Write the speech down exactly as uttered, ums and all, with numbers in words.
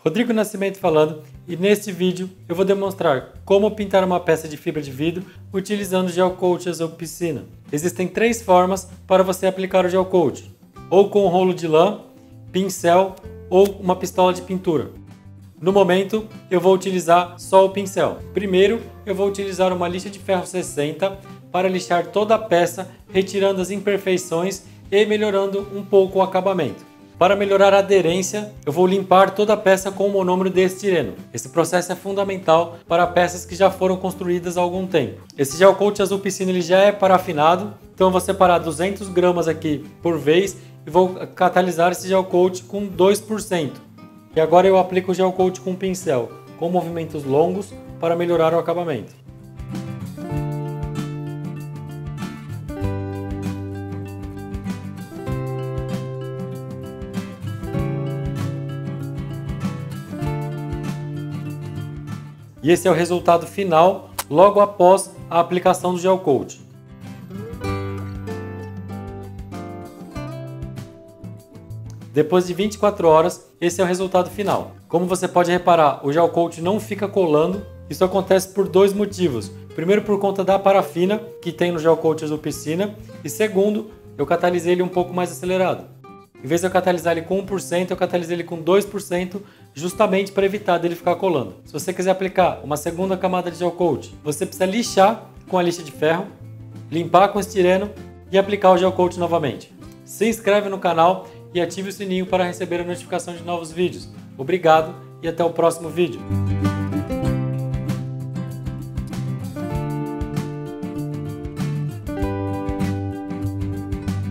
Rodrigo Nascimento falando, e neste vídeo eu vou demonstrar como pintar uma peça de fibra de vidro utilizando o Gel Coat Azul Piscina. Existem três formas para você aplicar o Gel Coat, ou com um rolo de lã, pincel ou uma pistola de pintura. No momento eu vou utilizar só o pincel. Primeiro eu vou utilizar uma lixa de ferro sessenta para lixar toda a peça, retirando as imperfeições e melhorando um pouco o acabamento. Para melhorar a aderência, eu vou limpar toda a peça com o monômero de estireno. Esse processo é fundamental para peças que já foram construídas há algum tempo. Esse Gel Coat Azul Piscina ele já é parafinado, então eu vou separar duzentas gramas aqui por vez e vou catalisar esse Gel Coat com dois por cento. E agora eu aplico o Gel Coat com pincel, com movimentos longos para melhorar o acabamento. E esse é o resultado final logo após a aplicação do Gel Coat. Depois de vinte e quatro horas, esse é o resultado final. Como você pode reparar, o Gel Coat não fica colando. Isso acontece por dois motivos. Primeiro, por conta da parafina que tem no Gel Coat Azul Piscina. E segundo, eu catalisei ele um pouco mais acelerado. Em vez de eu catalisar ele com um por cento, eu catalisei ele com dois por cento, justamente para evitar dele ficar colando. Se você quiser aplicar uma segunda camada de Gel Coat, você precisa lixar com a lixa de ferro, limpar com estireno e aplicar o Gel Coat novamente. Se inscreve no canal e ative o sininho para receber a notificação de novos vídeos. Obrigado e até o próximo vídeo.